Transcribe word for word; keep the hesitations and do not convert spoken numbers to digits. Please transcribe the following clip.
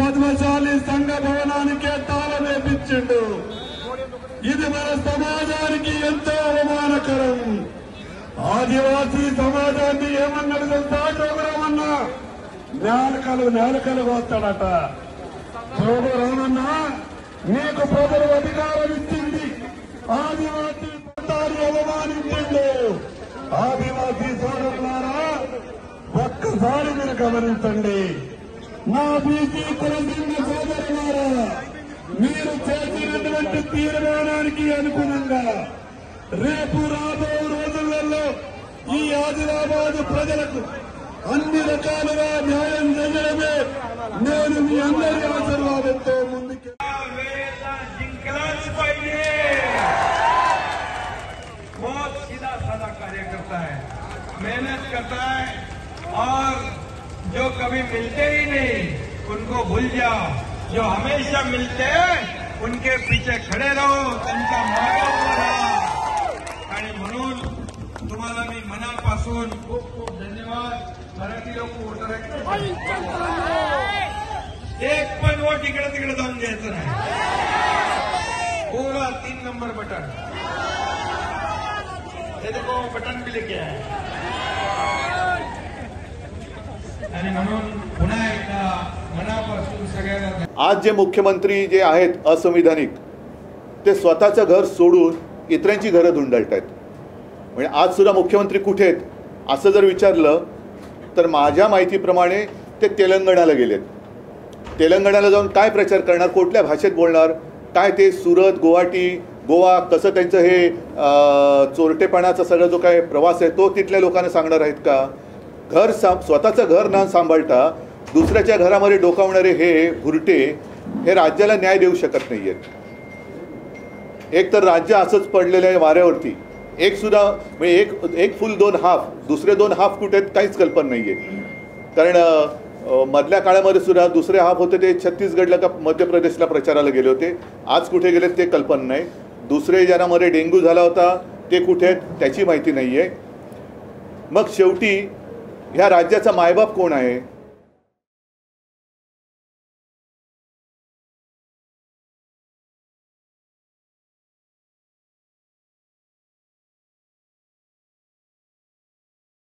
పద్మశాలి సంఘ భవనానికే తాళం వేపించిండు। ఇది మన సమాజానికి ఎంతో అవమానకరం। ఆదివాసీ సమాజాన్ని ఏమన్నాడు తెలుసా? జోగురామన్న నేలకలు నేలకలు వస్తాడట। జోగురామన్న నీకు ప్రజలు అధికారం ఇచ్చింది, ఆదివాసీ ప్రాంతాన్ని అవమానించిండు। ఆదివాసీ సోదరులారా ఒక్కసారి మీరు గమనించండి। నా బీసీ కులసింగ సోదరులారా, మీరు చేసినటువంటి తీర్మానానికి అనుగుణంగా రేపు రాబో రోజులలో ఈ ఆదిలాబాద్ ప్రజలకు అన్ని రకాలుగా న్యాయం చేయడమే నేను మీ అందరి ఆశీర్వాదంతో ముందుకు बहुत सीधा साधा कार्य करता है, मेहनत करता है, और जो कभी मिलते ही नहीं उनको भूल जाओ। जो हमेशा मिलते हैं उनके पीछे खड़े रहो, त्यांचा मागं उभा राहा। आणि म्हणून तुम्हाला मी मनापासून खूप खूप धन्यवाद। मराठी लोक वोटर एक पण वोट इकडे तिकडे जाऊन द्यायचं नाही। पूरा तीन नंबर बटन, ये देखो बटन भी लेके आए। आणि म्हणून पुन्हा एकदा मनापासून सगळ्यांना आज जे मुख्यमंत्री जे आहेत असंविधानिक, ते स्वतःचं घर सोडून इतरांची घरं धुंडळत आहेत। म्हणजे आज सुद्धा मुख्यमंत्री कुठे आहेत असं जर विचारलं तर माझ्या माहितीप्रमाणे ते तेलंगणाला गेलेत। तेलंगणाला जाऊन काय प्रचार करणार, कुठल्या भाषेत बोलणार, काय ते सुरत गुवाहाटी गोवा कसं त्यांचं हे चोरटेपणाचा सगळा जो काय प्रवास आहे तो तिथल्या लोकांना सांगणार आहेत का? घर सा स्वतःचं घर न सांभाळता दुसऱ्याच्या घरामध्ये डोकावणारे हे भुरटे हे राज्याला न्याय देऊ शकत नाही आहेत। एक तर राज्य असंच पडलेलं आहे वाऱ्यावरती, एक सुद्धा म्हणजे एक एक फुल दोन हाफ, दुसरे दोन हाफ कुठे आहेत काहीच कल्पना नाही आहे। कारण मधल्या काळामध्ये सुद्धा दुसरे हाफ होते ते छत्तीसगडला का मध्य प्रदेशला प्रचाराला गेले होते, आज कुठे गेलेत ते कल्पना नाही। दुसरे ज्यांच्यामध्ये डेंग्यू झाला होता ते कुठे आहेत त्याची माहिती नाही आहे। मग शेवटी ह्या राज्याचा मायबाप कोण आहे?